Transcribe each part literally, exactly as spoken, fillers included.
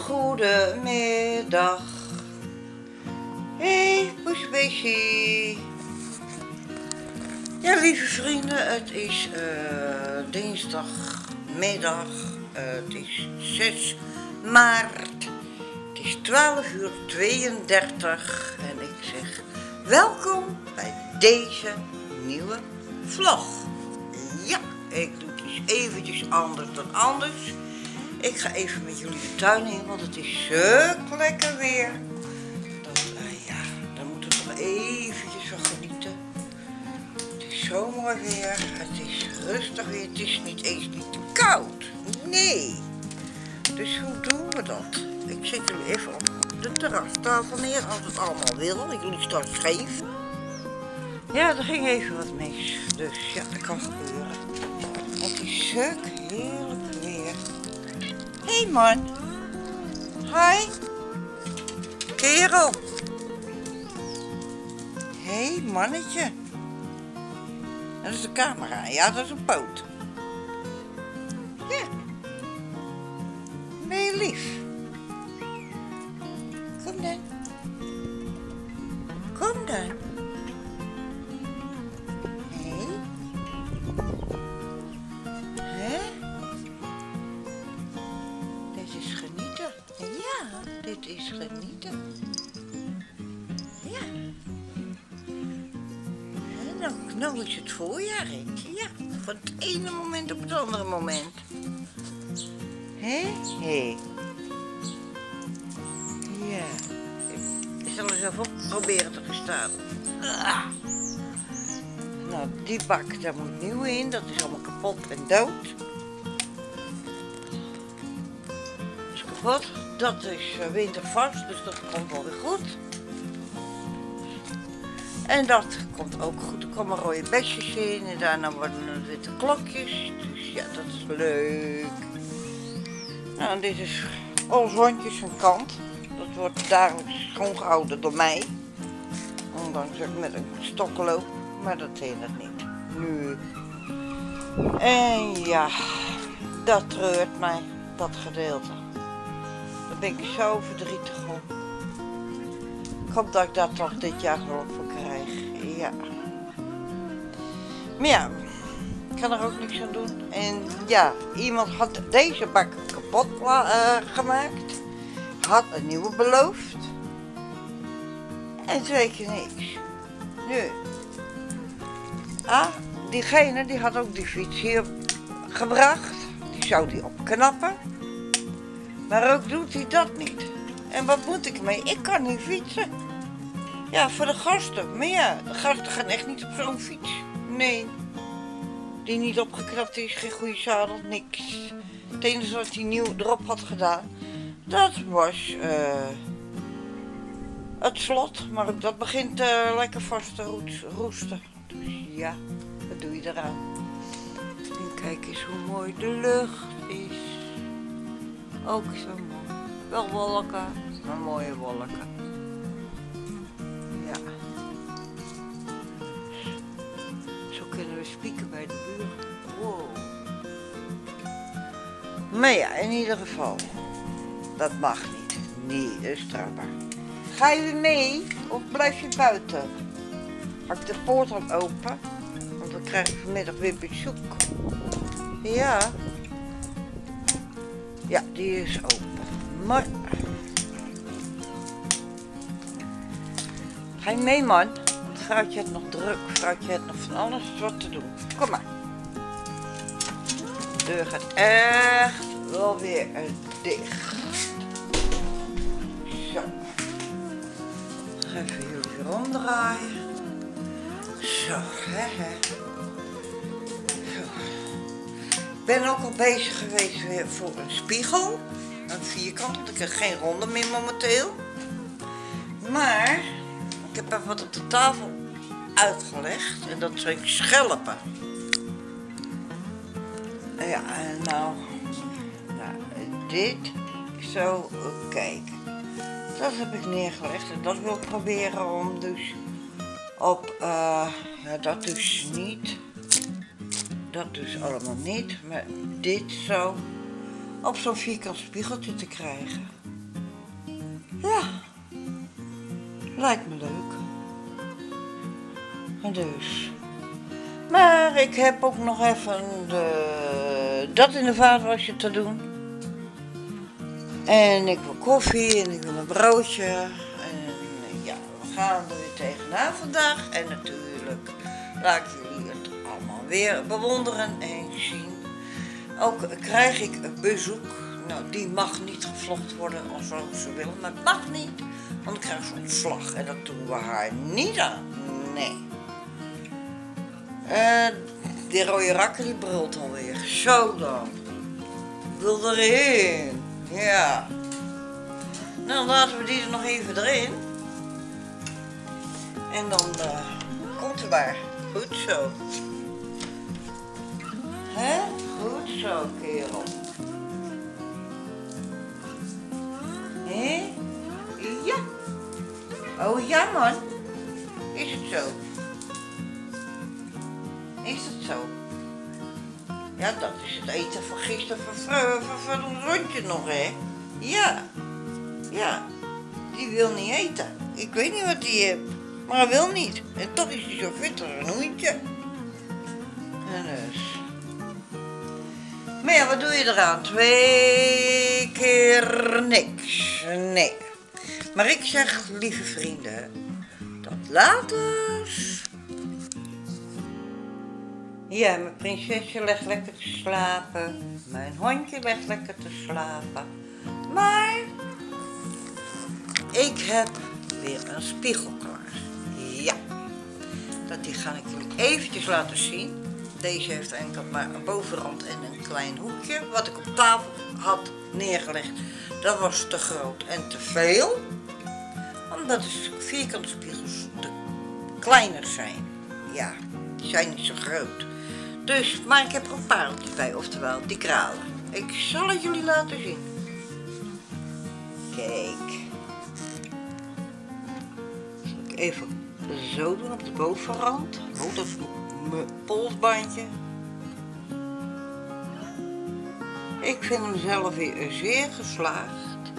goedemiddag. Hey, poesbeestje. Ja, lieve vrienden, het is uh, dinsdagmiddag. Uh, het is zes maart. Het is twaalf uur tweeëndertig en ik zeg welkom bij deze nieuwe vlog. Ja, ik doe het dus eventjes anders dan anders. Ik ga even met jullie de tuin in, want het is zo lekker weer. Dat, uh, ja, daar moeten we toch eventjes van genieten. Het is zo mooi weer, het is rustig weer, het is niet eens niet te koud. Nee. Dus hoe doen we dat? Ik zet jullie even op de terrastafel neer, als het allemaal wil. Ik jullie straks scheef. Ja, er ging even wat mis. Dus ja, dat kan gebeuren. Het is zo heerlijk weer. Hé hey man. Hi. Kerel. Hé hey, mannetje. Dat is de camera. Ja, dat is een poot. Ja. Ben je lief? Kom dan. Kom dan. Hé? Hè? Dit is genieten. Ja, dit is genieten. Ja. En nou, nou is het voorjaar, hè? Ja, van het ene moment op het andere moment. Hé? Hé. Ja. Ik zal eens even proberen te verstaan. Ah. Nou, die bak, daar moet nieuw in. Dat is allemaal kapot en dood. Dat is kapot. Dat is wintervast, dus dat komt wel weer goed. En dat komt ook goed. Er komen rode besjes in en daarna worden het witte klokjes. Dus ja, dat is leuk. Nou, dit is alles rondjes een kant. Dat wordt dagelijks schoongehouden door mij. Ondanks dat ik met een stok loop. Maar dat hindert niet. Nu. En ja, dat treurt mij. Dat gedeelte. Daar ben ik zo verdrietig om. Ik hoop dat ik dat toch dit jaar gewoon voor krijg. Ja. Maar ja, ik kan er ook niks aan doen. En ja, iemand had deze bak kapot uh, gemaakt. Had een nieuwe beloofd. En twee keer niks. Nu. Ah, diegene die had ook die fiets hier gebracht. Die zou die opknappen. Maar ook doet hij dat niet. En wat moet ik mee? Ik kan niet fietsen. Ja, voor de gasten. Maar ja, de gasten gaan echt niet op zo'n fiets. Nee. Die niet opgeknapt is, geen goede zadel, niks. Het enige wat hij nieuw erop had gedaan, dat was uh, het slot. Maar ook dat begint uh, lekker vast te roesten. Dus ja, wat doe je eraan? En kijk eens hoe mooi de lucht is. Ook zo mooi. Wel wolken, maar mooie wolken. Ja. Zo kunnen we spieken bij de buren. Wow. Maar ja, in ieder geval. Dat mag niet. Nee, dat is strafbaar. Ga je weer mee of blijf je buiten? Hak ik de poort dan open? Want dan krijg ik vanmiddag weer bezoek. Ja. Ja, die is open. Maar. Ga je mee, man? Want vrouwtje heeft nog druk. Vrouwtje heeft nog van alles wat te doen. Kom maar. De deur gaat echt wel weer dicht. Zo. Even jullie weer omdraaien. Zo, hè, hè. Zo. Ik ben ook al bezig geweest weer voor een spiegel. Een vierkant, want ik heb geen ronde meer momenteel. Maar ik heb even wat op de tafel uitgelegd. En dat zijn schelpen. Ja, en nou, nou dit zo, kijk. Dat heb ik neergelegd en dat wil ik proberen om dus op, uh, ja dat dus niet, dat dus allemaal niet, maar dit zo op zo'n vierkant spiegeltje te krijgen. Ja, lijkt me leuk. En dus. Maar ik heb ook nog even de, dat in de vaatwasser te doen. En ik wil koffie en ik wil een broodje. En ja, we gaan er weer tegenaan vandaag. En natuurlijk laat ik jullie het allemaal weer bewonderen en zien. Ook krijg ik een bezoek. Nou, die mag niet gevlogd worden als ze willen. Maar het mag niet, want ik krijg ze ontslag. En dat doen we haar niet aan. Nee. Uh, die rode rakker die brult alweer. Zo dan. Wil erin. Ja. Nou, laten we die er nog even erin. En dan uh, komt hij maar. Goed zo. Hè? Goed zo, kerel. Hé? Ja. Oh ja, man. Is het zo? Is het zo? Ja, dat is het eten van gisteren van, van, van een rondje nog, hè? Ja. Ja. Die wil niet eten. Ik weet niet wat die heeft, maar hij wil niet. En toch is hij zo fit als een hoentje. En dus. Maar ja, wat doe je eraan? Twee keer niks. Nee. Maar ik zeg, lieve vrienden, tot later. Ja, mijn prinsesje legt lekker te slapen. Mijn hondje legt lekker te slapen. Maar ik heb weer een spiegel klaar. Ja. Dat die ga ik jullie eventjes laten zien. Deze heeft enkel maar een bovenrand en een klein hoekje. Wat ik op tafel had neergelegd, dat was te groot en te veel. Omdat de vierkante spiegels te kleiner zijn. Ja, die zijn niet zo groot. Dus, maar ik heb er een pareltjes bij, oftewel die kralen. Ik zal het jullie laten zien. Kijk. Zal ik even zo doen op de bovenrand. Rolt even mijn polsbandje. Ik vind hem zelf weer zeer geslaagd.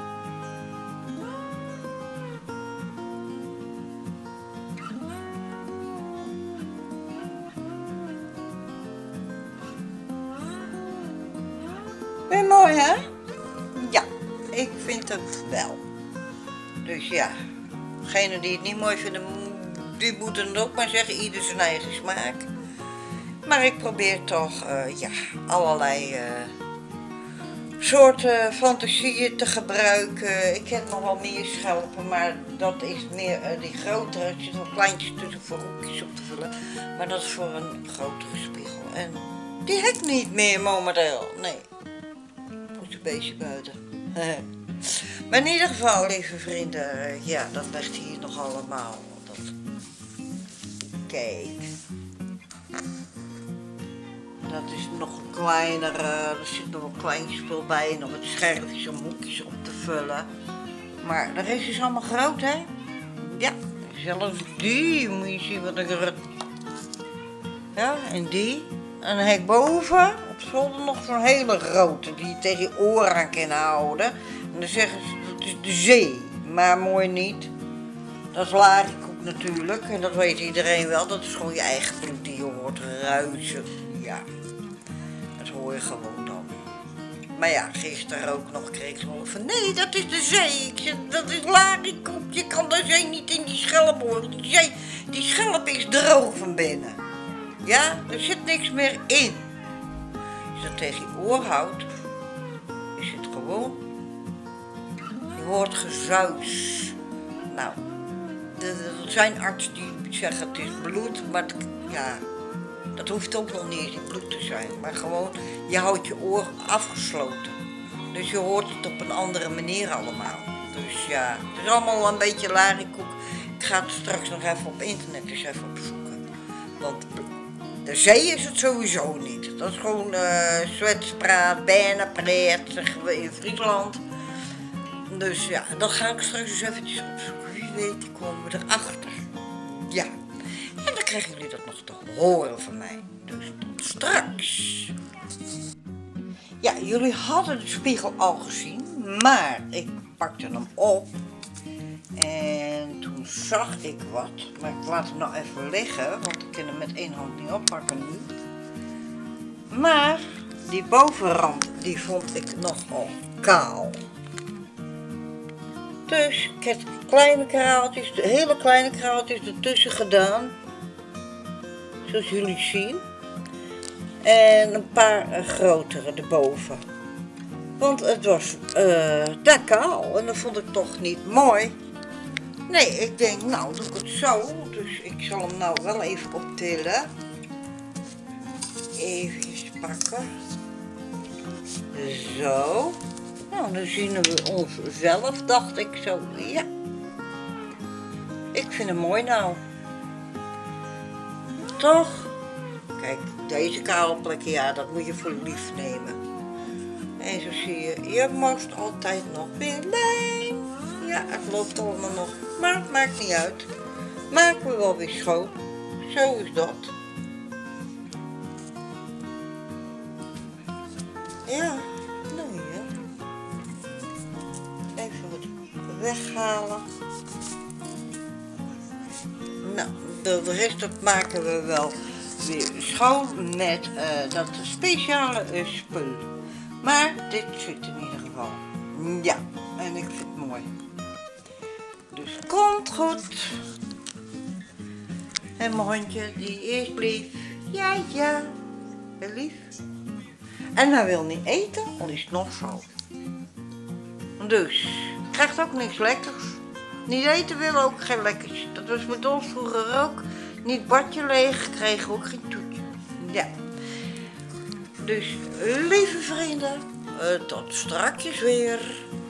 Weer mooi, hè? Ja, ik vind het wel. Dus ja, degenen die het niet mooi vinden, die moeten het ook maar zeggen, ieder zijn eigen smaak. Maar ik probeer toch, uh, ja, allerlei uh, soorten fantasieën te gebruiken. Ik heb nog wel meer schelpen, maar dat is meer uh, die grotere. Er zitten wel kleintjes tussen voor hoekjes op te vullen. Maar dat is voor een grotere spiegel. En die heb ik niet meer momenteel, nee. Een beetje buiten. Maar in ieder geval, lieve vrienden, ja, dat ligt hier nog allemaal. Dat... Kijk. Dat is nog een kleinere, er zit nog een klein spul bij, nog wat scherfjes om hoekjes op te vullen. Maar de rest is allemaal groot, hè? Ja, zelfs die, moet je zien wat een gerut. Ja, en die. En dan heb ik boven op zolder nog zo'n hele grote die je tegen je oren aan kan houden. En dan zeggen ze, dat is de zee, maar mooi niet. Dat is larikoek natuurlijk en dat weet iedereen wel. Dat is gewoon je eigen bloed die je hoort ruisen. Ja, dat hoor je gewoon dan. Maar ja, gisteren ook nog kreeg ik gewoon van, nee, dat is de zee. Ik zeg, dat is larikoek, je kan de zee niet in die schelp horen. Die, zee, die schelp is droog van binnen. Ja, er zit niks meer in. Als je dat tegen je oor houdt, is het gewoon, je hoort gezuis. Nou, er zijn artsen die zeggen het is bloed, maar het, ja, dat hoeft ook nog niet eens in bloed te zijn. Maar gewoon, je houdt je oor afgesloten. Dus je hoort het op een andere manier allemaal. Dus ja, het is allemaal een beetje larikoek. Ik ga het straks nog even op internet eens even opzoeken. Want de zee is het sowieso niet. Dat is gewoon uh, Zwetspraat, Bernepreet, zeggen we in Friesland. Dus ja, dat ga ik straks eens eventjes opzoeken. Wie weet, die komen we erachter. Ja. En dan krijgen jullie dat nog te horen van mij. Dus tot straks. Ja, jullie hadden de spiegel al gezien, maar ik pakte hem op en toen zag ik wat. Maar ik laat hem nou even liggen, want ik kan hem met één hand niet oppakken nu. Maar die bovenrand, die vond ik nogal kaal. Dus ik heb kleine kraaltjes, de hele kleine kraaltjes ertussen gedaan. Zoals jullie zien. En een paar uh, grotere erboven. Want het was uh, daar kaal en dat vond ik toch niet mooi. Nee, ik denk nou doe ik het zo. Dus ik zal hem nou wel even optillen. Even pakken. Zo. Nou, dan zien we onszelf, dacht ik zo. Ja. Ik vind hem mooi nou. Toch? Kijk, deze kale plekken, ja, dat moet je voor lief nemen. En zo zie je, je most altijd nog weer lijn. Ja, het loopt allemaal nog, maar het maakt niet uit. Maken we wel weer schoon. Zo is dat. Ja, nou ja. Even wat weghalen. Nou, de rest dat maken we wel weer schoon met uh, dat speciale uh, spul. Maar dit zit in ieder geval. Ja, en ik vind het mooi. Dus komt goed. En mijn hondje die eerst bleef. Ja, ja. Lief. En hij wil niet eten, al is het nog zo. Dus, krijgt ook niks lekkers. Niet eten wil ook geen lekkers. Dat was met ons vroeger ook. Niet badje leeg, kregen we ook geen toetje. Ja. Dus, lieve vrienden, uh, tot strakjes weer.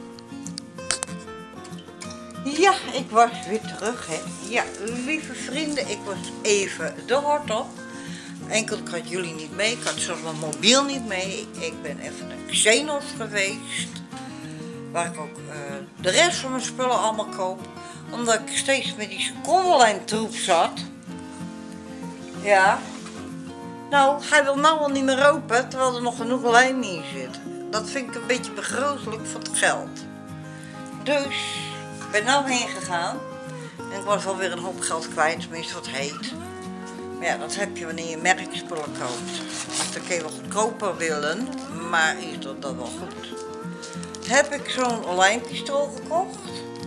Ja, ik was weer terug, hè. Ja, lieve vrienden, ik was even de hort op. Enkel, ik had jullie niet mee, ik had zelfs mijn mobiel niet mee. Ik ben even naar Xenos geweest. Waar ik ook uh, de rest van mijn spullen allemaal koop. Omdat ik steeds met die secondenlijn troep zat. Ja. Nou, hij wil nou al niet meer open, terwijl er nog genoeg lijm in zit. Dat vind ik een beetje begrozelijk voor het geld. Dus, ik ben nou heen gegaan. En ik was alweer een hoop geld kwijt, tenminste wat heet. Maar ja, dat heb je wanneer je merkspullen koopt. Dan kun je wel goedkoper willen, maar is dat dan wel goed. Heb ik zo'n lijmpistool gekocht.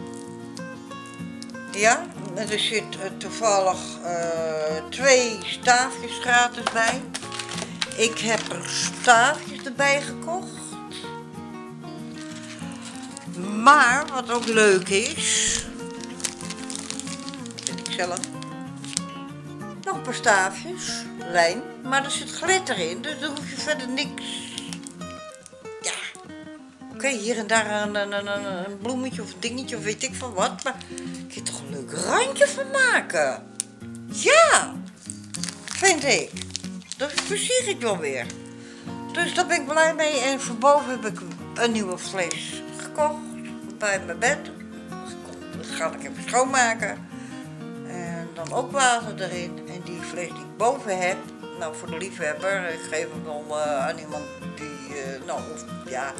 Ja, en er zit uh, toevallig uh, twee staafjes gratis bij. Ik heb er staafjes erbij gekocht. Maar wat ook leuk is, dat vind ik zelf, nog een paar staafjes, lijm, maar er zit glitter in, dus daar hoef je verder niks. Ja, oké, okay, hier en daar een, een, een, een bloemetje of een dingetje of weet ik van wat, maar ik kan er toch een leuk randje van maken. Ja, vind ik. Dat versier ik wel weer. Dus daar ben ik blij mee en voor boven heb ik een nieuwe fles gekocht bij mijn bed. Dat ga ik even schoonmaken. En dan ook water erin. En die fles die ik boven heb, nou voor de liefhebber, ik geef hem wel uh, aan iemand die, uh, nou of ja,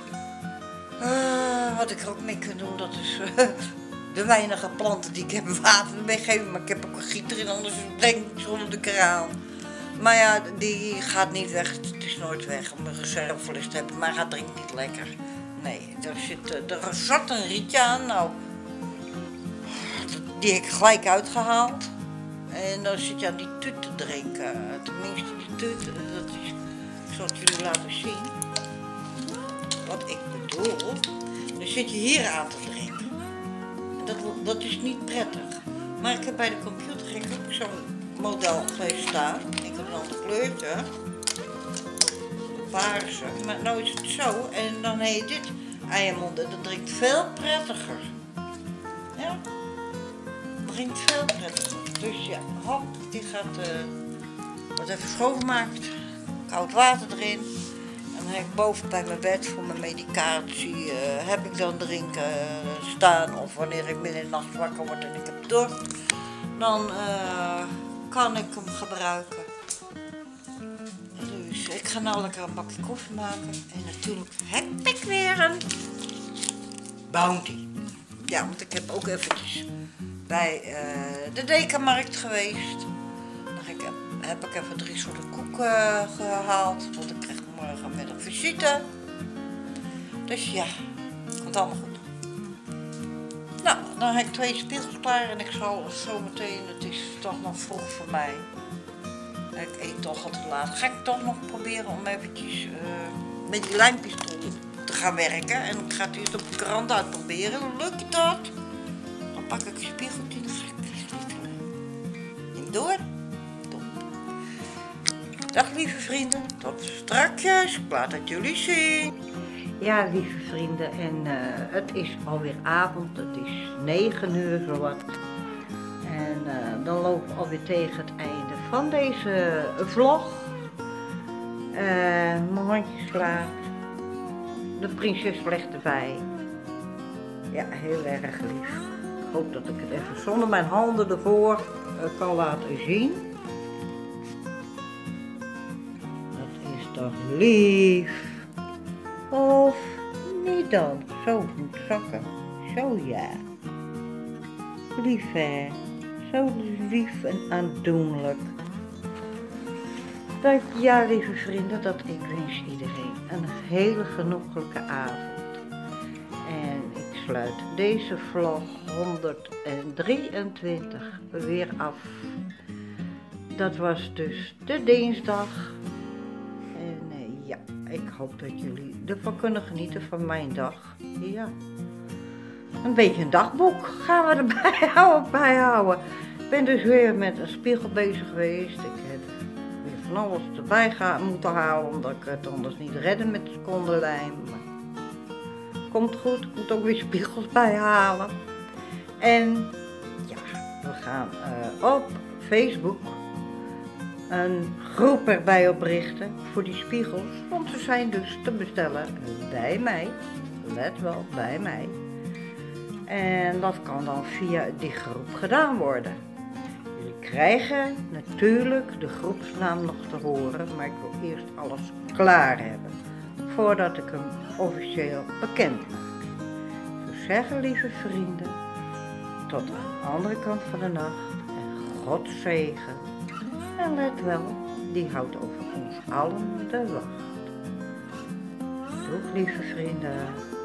uh, wat ik er ook mee kan doen, dat is uh, de weinige planten die ik heb water meegeven. Maar ik heb ook een gieter in, anders breng ik zonder de kraan. Maar ja, die gaat niet weg, het is nooit weg om een reservefles te hebben, maar hij drinkt niet lekker. Nee, er, zit, er zat een rietje aan, nou, die heb ik gelijk uitgehaald. En dan zit je aan die tut te drinken. Tenminste, die tut, dat is, ik zal het jullie laten zien. Wat ik bedoel, dan zit je hier aan te drinken. Dat, dat is niet prettig. Maar ik heb bij de computer heb ik ook zo'n model glees staan. Ik heb een ander kleurtje. Paarse. Maar nou is het zo. En dan heb je dit aan je mond. En dat drinkt veel prettiger. Ja. Dat drinkt veel prettiger. Dus ja, hop, die gaat uh, wat even schoongemaakt. Koud water erin. En dan heb ik boven bij mijn bed voor mijn medicatie. Uh, heb ik dan drinken uh, staan. Of wanneer ik midden in de nacht wakker word en ik heb dorst. Dan uh, kan ik hem gebruiken. Dus ik ga ga nou lekker een bakje koffie maken. En natuurlijk heb ik weer een Bounty. Ja, want ik heb ook eventjes bij uh, de Dekamarkt geweest. Dan ik, heb ik even drie soorten koeken uh, gehaald. Want ik krijg morgenmiddag visite. Dus ja, komt allemaal goed. Nou, dan heb ik twee spiegels klaar en ik zal zo meteen, het is toch nog vroeg voor mij. Ik eet toch al te laat. Ga ik toch nog proberen om eventjes uh, met die lijnpistool te gaan werken. En ik ga het eerst op de krant uitproberen. Lukt dat? Dan pak ik een spiegeltje en dan ga ik slikkelen. En door. Top. Dag lieve vrienden, tot strakjes. Ik laat het jullie zien. Ja, lieve vrienden, en uh, het is alweer avond, het is negen uur zowat. En uh, dan lopen we alweer tegen het einde van deze vlog. Uh, mijn hondje slaapt, de prinses ligt erbij. Ja, heel erg lief. Ik hoop dat ik het even zonder mijn handen ervoor uh, kan laten zien. Dat is toch lief. Of niet dan, zo moet zakken. Zo ja. Lief hè, zo lief en aandoenlijk. Dat, ja lieve vrienden, dat ik wens iedereen een hele genoeglijke avond. En ik sluit deze vlog honderddrieëntwintig weer af. Dat was dus de dinsdag. Ja, ik hoop dat jullie ervan kunnen genieten van mijn dag. Ja. Een beetje een dagboek gaan we erbij houden, bijhouden. Ik ben dus weer met een spiegel bezig geweest. Ik heb weer van alles erbij gaan, moeten halen, omdat ik het anders niet redde met de secondenlijm. Maar komt goed, ik moet ook weer spiegels bijhalen. En ja, we gaan uh, op Facebook een groep erbij oprichten voor die spiegels, want ze zijn dus te bestellen bij mij, let wel, bij mij. En dat kan dan via die groep gedaan worden. Jullie krijgen natuurlijk de groepsnaam nog te horen, maar ik wil eerst alles klaar hebben, voordat ik hem officieel bekend maak. Ik zou zeggen, lieve vrienden, tot aan de andere kant van de nacht en God zegen. En let wel, die houdt over ons allen de wacht. Doeg lieve vrienden.